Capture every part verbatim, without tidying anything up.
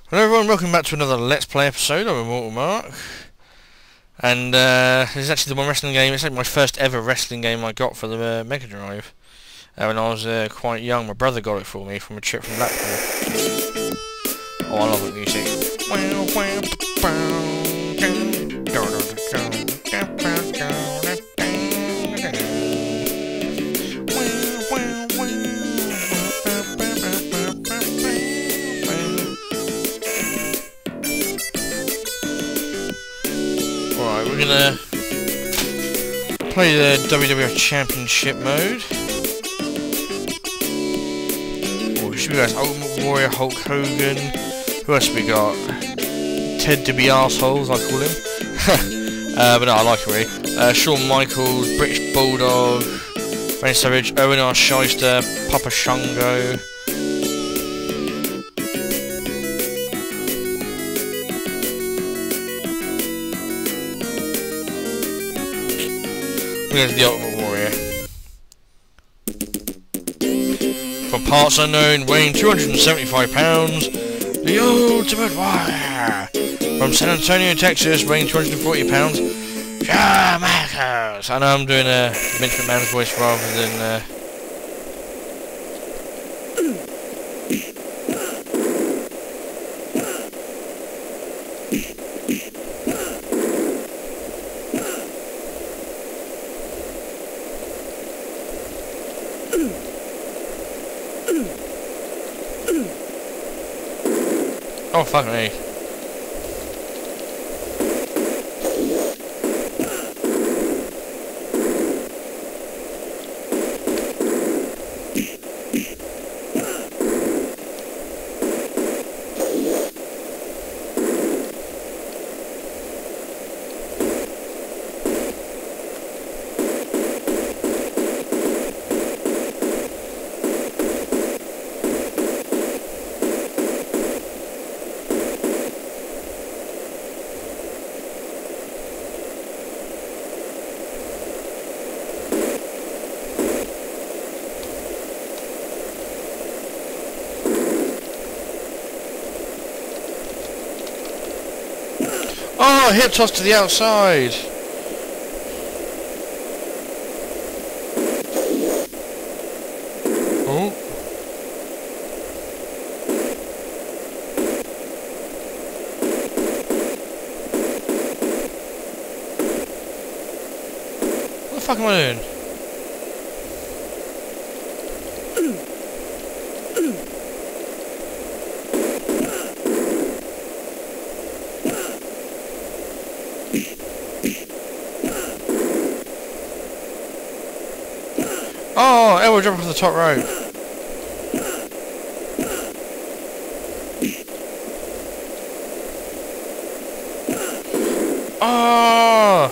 Hello everyone, welcome back to another Let's Play episode of Immortal Mark. And uh, this is actually the one wrestling game, it's like my first ever wrestling game I got for the uh, Mega Drive. Uh, when I was uh, quite young, my brother got it for me from a trip from Blackpool. Oh, I love the music. Alright, we're gonna play the W W F Championship mode. Oh, should we go as Ultimate Warrior, Hulk Hogan? Who else have we got? Ted DiBiaseholes, I call him. uh, but no, I like it really. Uh, Shawn Michaels, British Bulldog, Randy Savage, Owen R. Shyster, Papa Shango. Here's the Ultimate Warrior. For parts unknown, weighing two hundred seventy-five pounds, the Ultimate Warrior. From San Antonio, Texas, weighing two hundred forty pounds, Shawn Michaels. I know I'm doing a Vince McMahon's voice rather than. Uh, Oh, fuck me. Oh, hip toss to the outside. Oh. What the fuck am I doing? Oh, elbow drop off the top rope. Oh!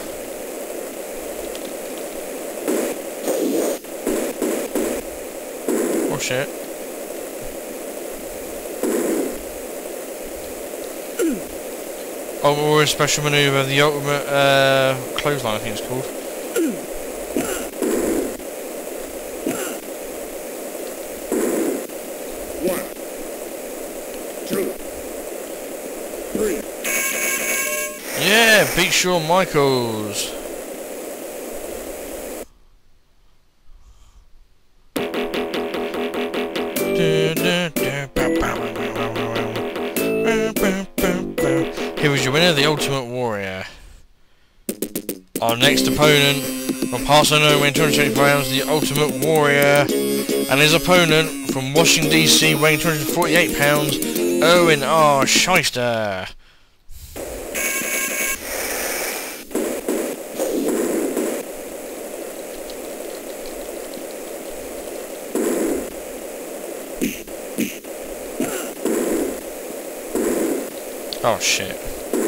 Oh shit. Oh, we're a special maneuver, the ultimate uh, clothesline I think it's called. Yeah, beat Shawn Michaels. Here is your winner, the Ultimate Warrior. Our next opponent, from parts unknown, weighing two hundred seventy pounds, the Ultimate Warrior, and his opponent from Washington D C, weighing two hundred forty-eight pounds, Owen R. Shyster. Oh shit.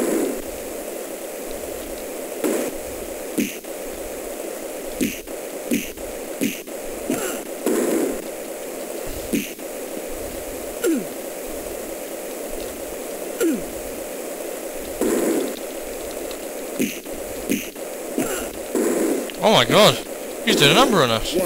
Oh my god, he's doing a number on us.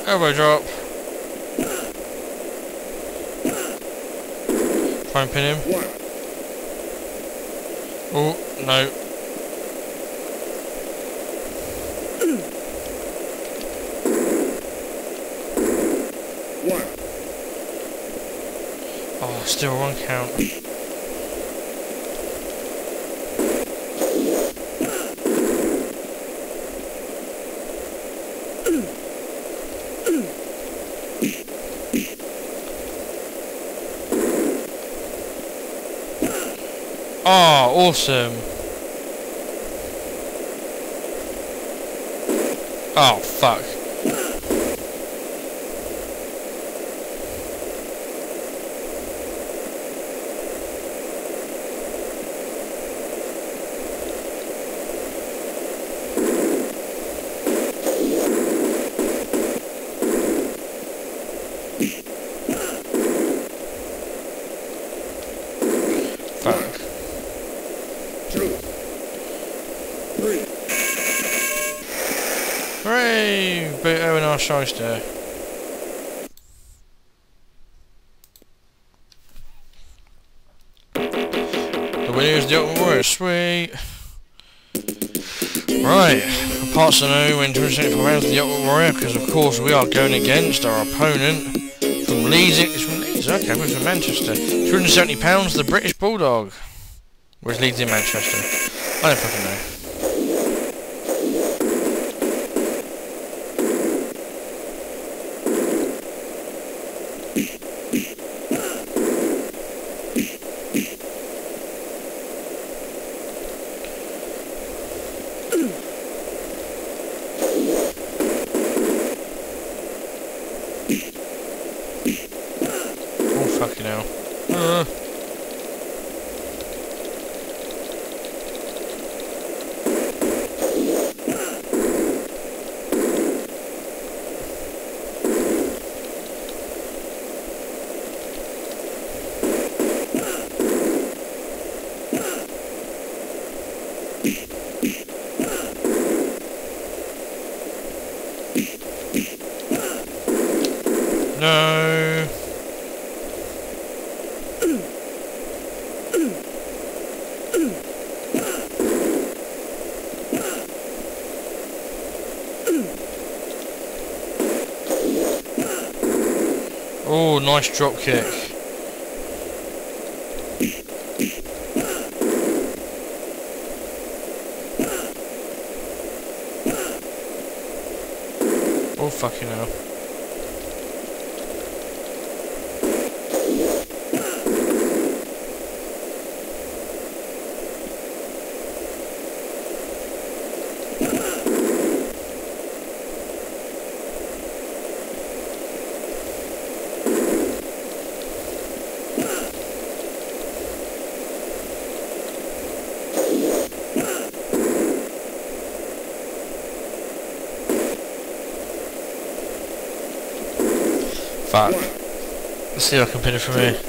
Elbow drop. Try and pin him. Oh, no. Oh, still one count. Oh, awesome. Oh, fuck. Fuck. Two, three. Hooray! Beat Owen our shyster. The winner is the Ultimate Warrior. Sweet. Right. For parts to know when two hundred seventy-four rounds of the Ultimate Warrior, because of course we are going against our opponent from Leeds. It's from Leeds. Okay, we're from Manchester. two hundred seventy pounds, the British Bulldog. Where's Leeds in Manchester? I don't fucking know. Oh fucking hell. Uh. No. Oh, nice drop kick. Oh, fucking hell. Fuck. Let's see if I can pin it from here.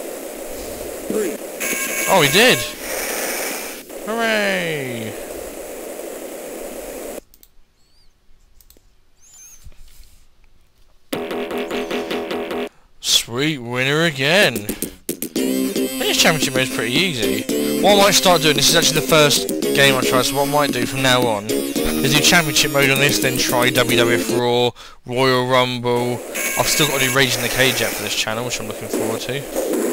Oh, he did! Hooray! Sweet winner again! This championship mode is pretty easy. What I might start doing, this is actually the first game I try, so what I might do from now on is do championship mode on this, then try W W F Raw, Royal Rumble. I've still got to do Rage in the Cage yet for this channel, which I'm looking forward to.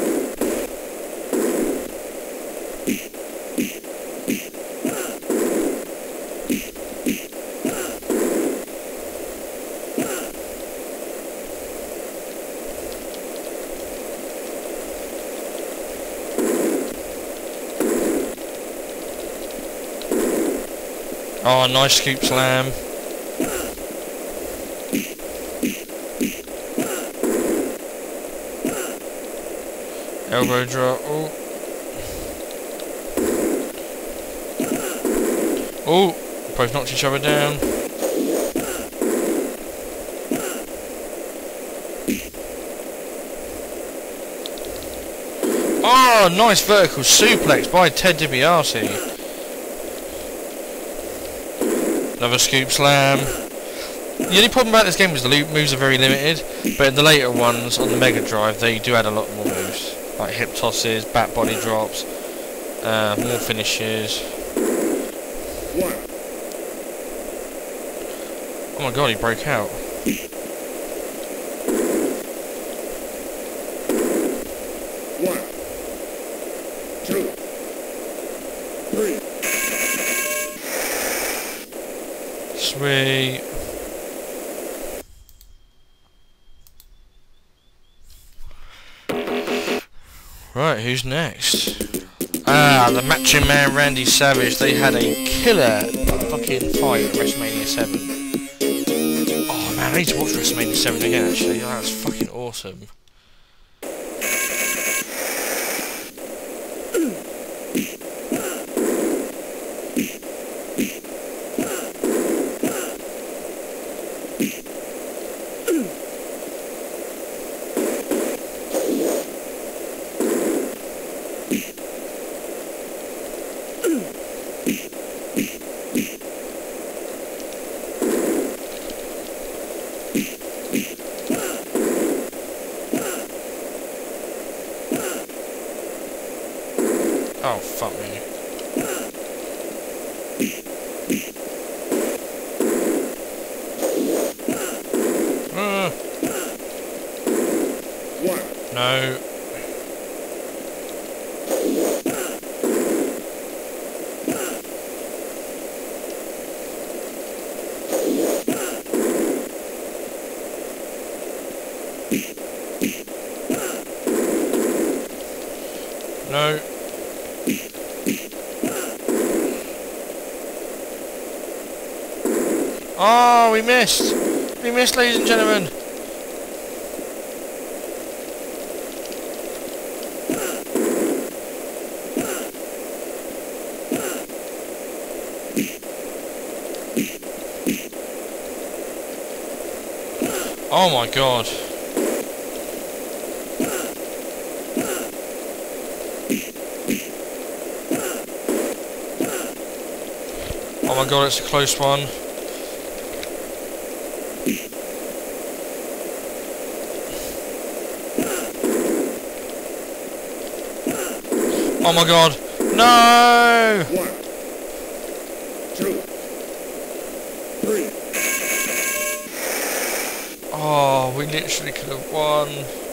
Oh, nice scoop slam. Elbow drop. Oh. Oh, both knocked each other down. Oh, nice vertical suplex by Ted DiBiase. Another scoop slam. The only problem about this game is the moves are very limited, but in the later ones on the Mega Drive they do add a lot more moves, like hip tosses, back body drops, uh, more finishes. One. Oh my god, he broke out. One. Two. Three. Sweet. Right, who's next? Ah, the Macho Man Randy Savage. They had a killer fucking fight at WrestleMania seven. Oh man, I need to watch WrestleMania seven again actually. Oh, that's fucking awesome. Oh, fuck me. Uh. No. No. Oh, we missed! We missed, ladies and gentlemen! Oh my god. Oh my god, it's a close one. Oh my god. No! One, two, three. Oh, we literally could have won.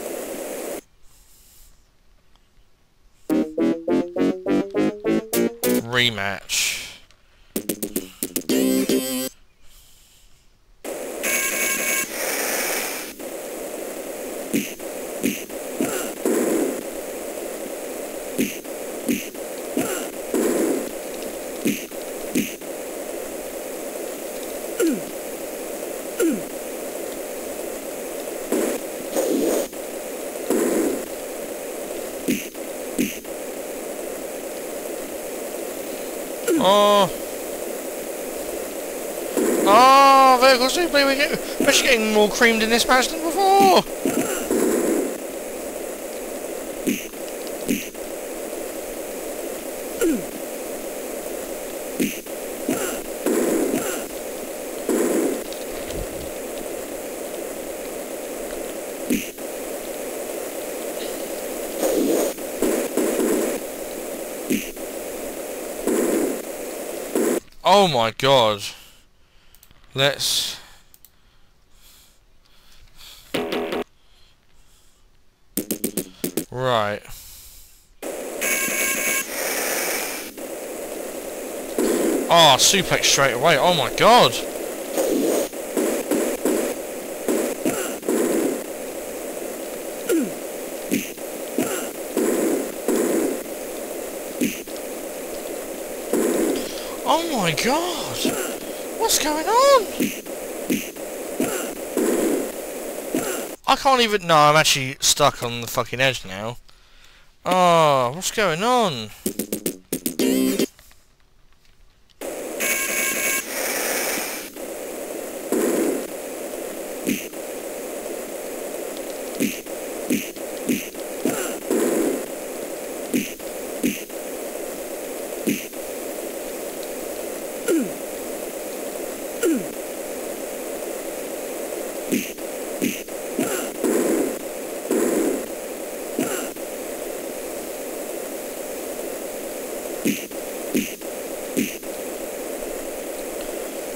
Rematch. Oh, oh, vertical super. We get, we're actually getting more creamed in this match than before. Oh my god. Let's... Right. Oh, suplex straight away. Oh my god. Oh my god! What's going on? I can't even... No, I'm actually stuck on the fucking edge now. Oh, what's going on?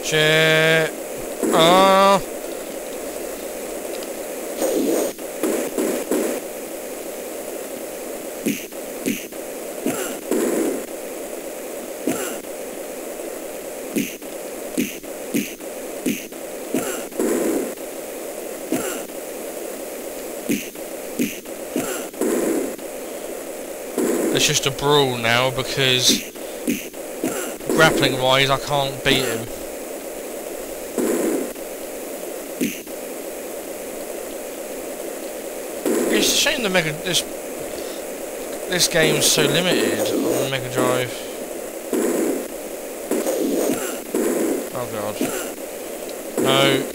Shit. Oh. It's just a brawl now because grappling wise I can't beat him. It's a shame the Mega this this game's so limited on the Mega Drive. Oh god. No.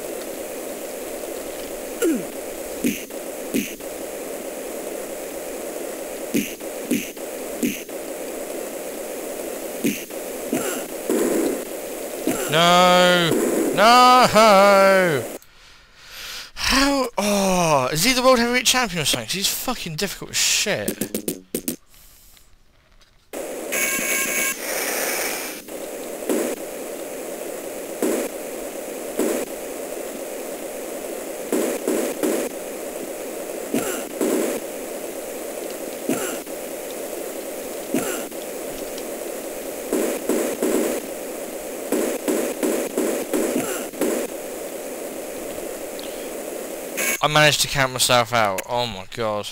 No! No! How? Oh, is he the World Heavyweight Champion or something? 'Cause he's fucking difficult as shit. I managed to count myself out. Oh my god.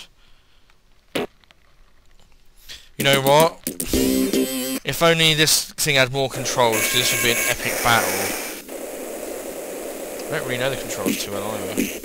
You know what? If only this thing had more controls, this would be an epic battle. I don't really know the controls too well either.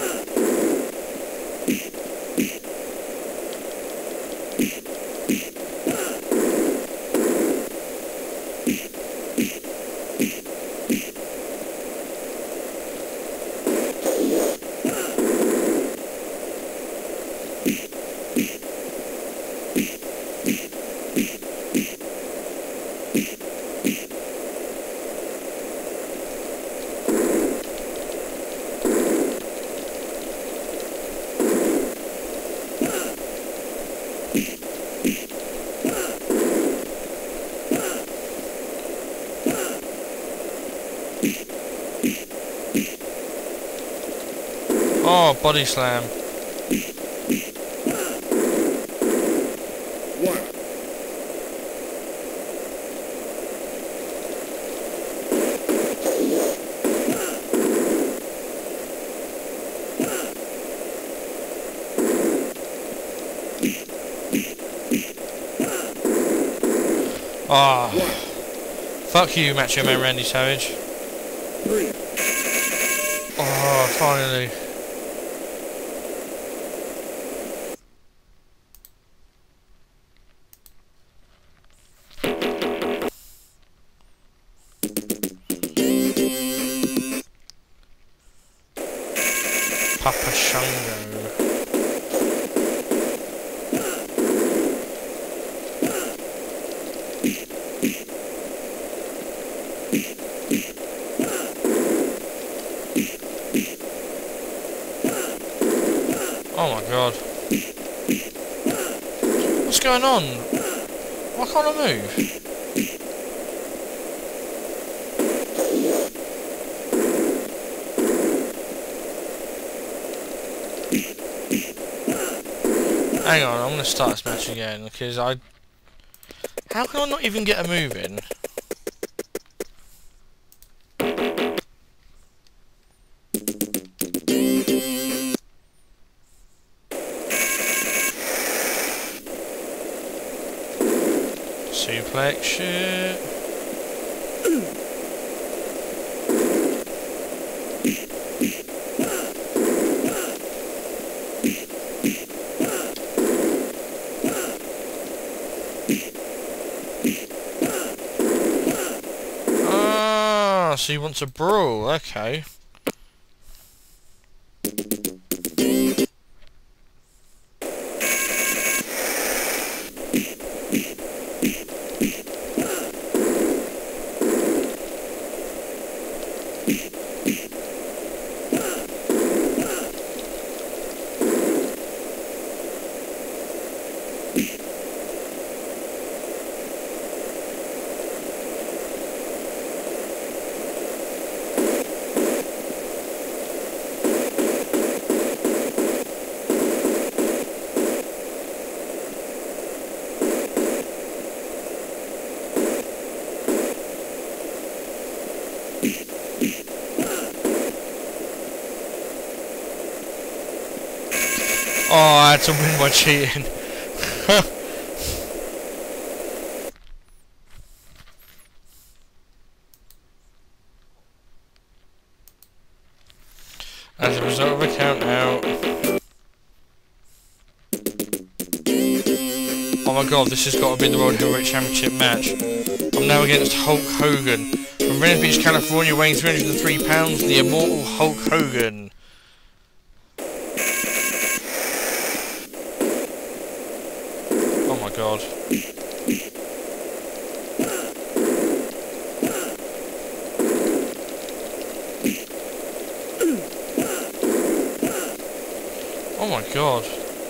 Oh, body slam. One. Oh. Fuck you, Macho Man Randy Savage. Three. Oh, finally. Papa Shango. Oh my god. What's going on? Why can't I move? Hang on, I'm gonna start this match again because I. How can I not even get a move in? Suplex shit. Ah, so he wants a brawl, okay. Oh, I had to win by cheating. As a result of a count out. Oh my god, this has got to be the World Heavyweight Championship match. I'm now against Hulk Hogan. From Venice Beach, California, weighing three hundred and three pounds, the immortal Hulk Hogan. Oh my god. Oh my god.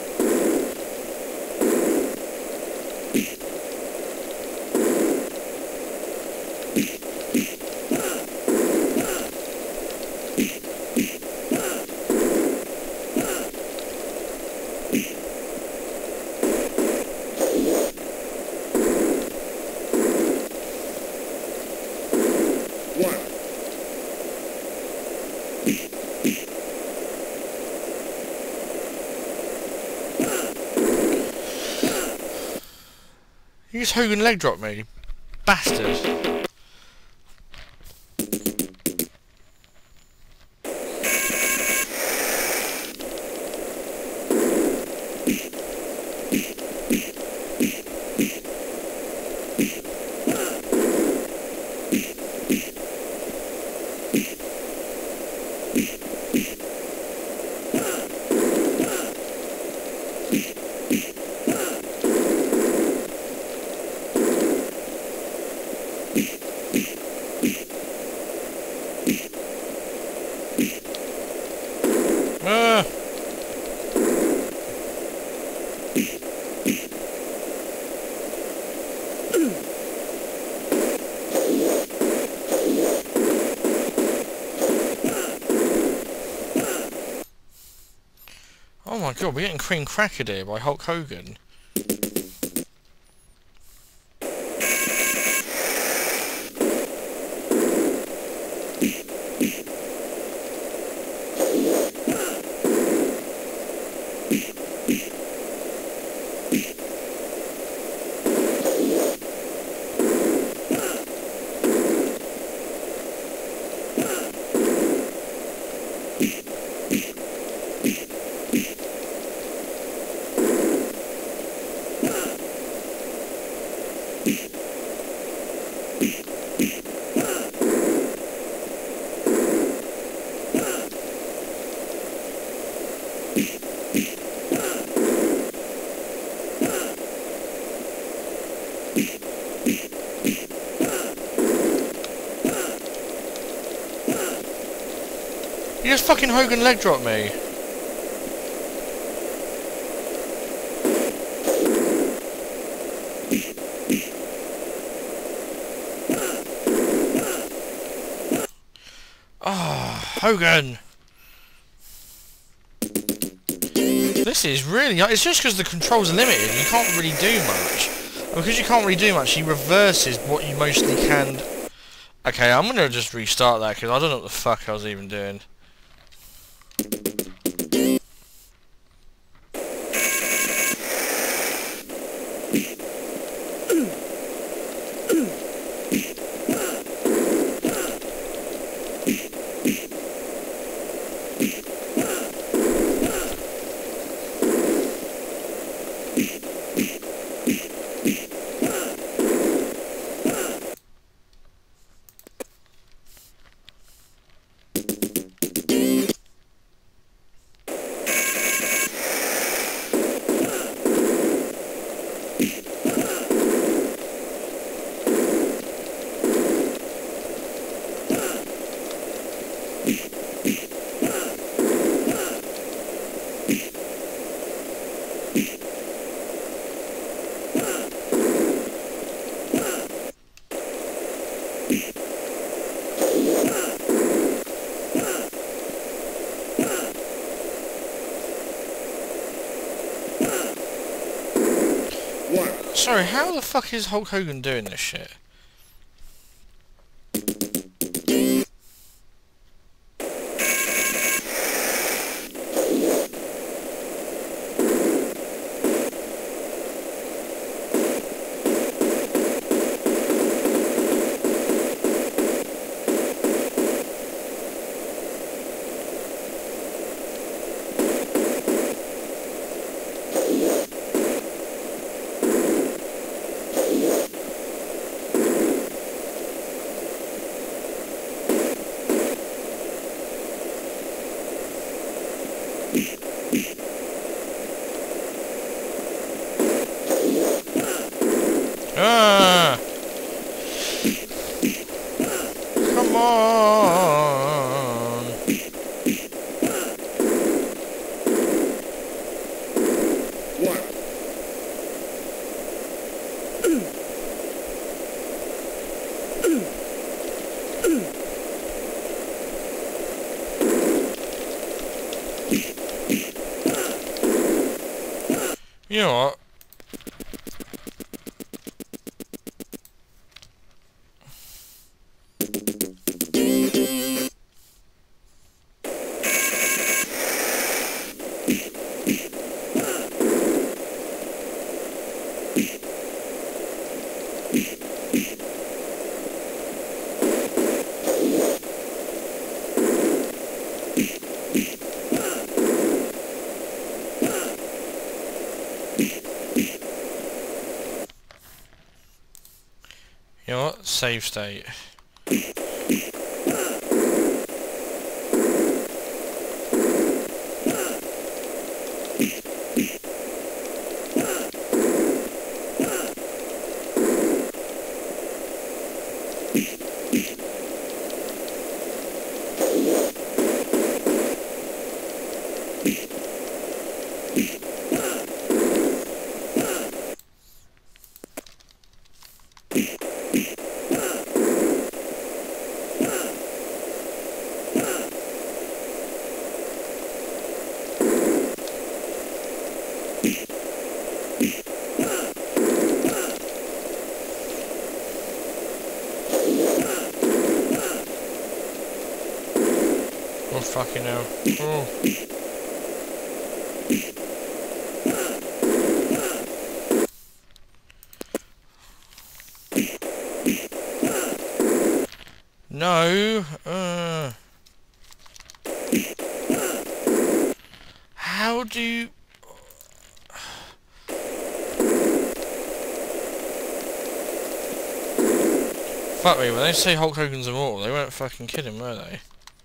You just Hogan leg drop me, you bastard. Ah. Oh my god, we're getting cream crackered here by Hulk Hogan. You just fucking Hogan leg drop me. Ah, oh, Hogan. This is really... It's just because the controls are limited. You can't really do much. And because you can't really do much, he reverses what you mostly can... Okay, I'm going to just restart that because I don't know what the fuck I was even doing. Sorry, how the fuck is Hulk Hogan doing this shit? Ah! Come on! One. You know what? You know what? Save state. Oh fucking hell. Oh. No. Uh. How do you... Fuck me, when they say Hulk Hogan's immortal, they weren't fucking kidding, were they?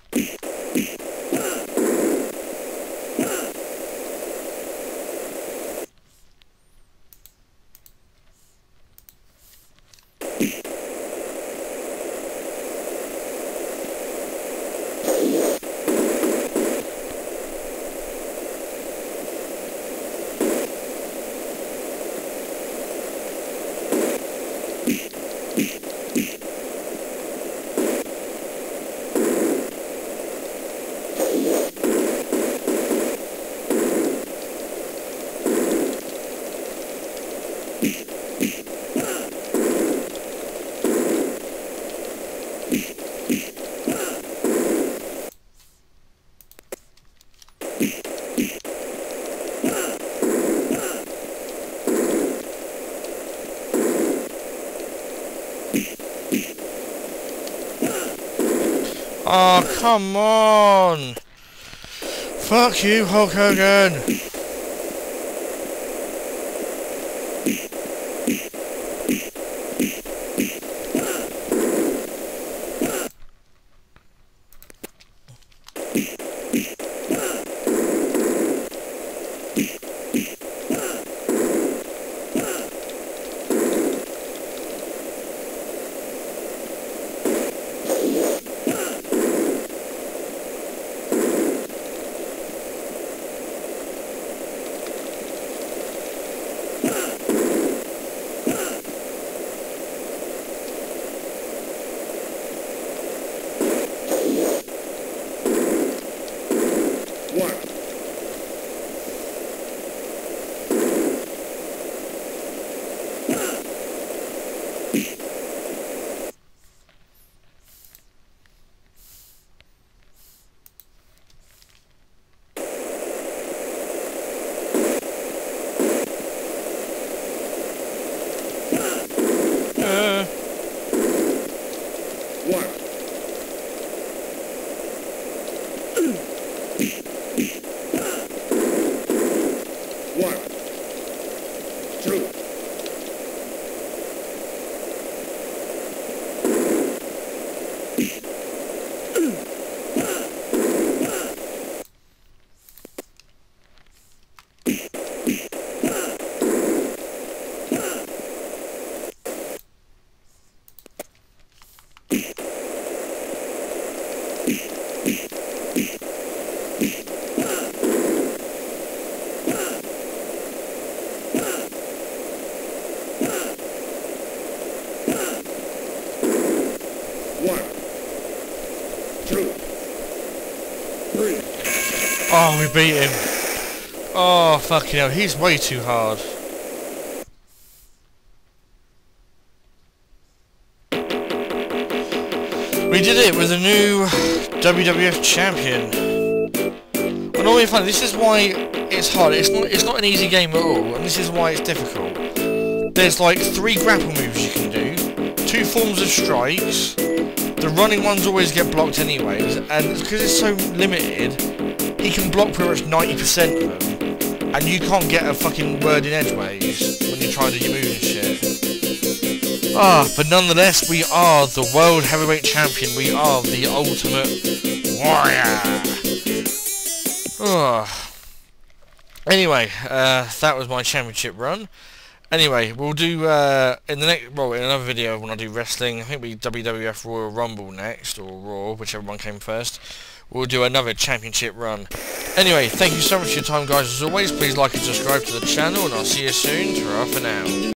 Oh, come on! Fuck you, Hulk Hogan! One. One, two, three. Oh, we beat him. Oh, fucking hell, he's way too hard. We did it with a new W W F champion. And all we find, this is why it's hard. It's not, it's not an easy game at all, and this is why it's difficult. There's like three grapple moves you can do, two forms of strikes. The running ones always get blocked anyways, and because it's so limited, he can block pretty much ninety percent of them, and you can't get a fucking word in edgeways when you try to do your moves and shit. Ah, but nonetheless, we are the World Heavyweight Champion. We are the Ultimate Warrior. Ah. Anyway, uh, that was my championship run. Anyway, we'll do, uh, in the next, well, in another video when I do wrestling, I think we W W F Royal Rumble next, or Raw, whichever one came first. We'll do another championship run. Anyway, thank you so much for your time, guys. As always, please like and subscribe to the channel, and I'll see you soon. Ta-ra for now.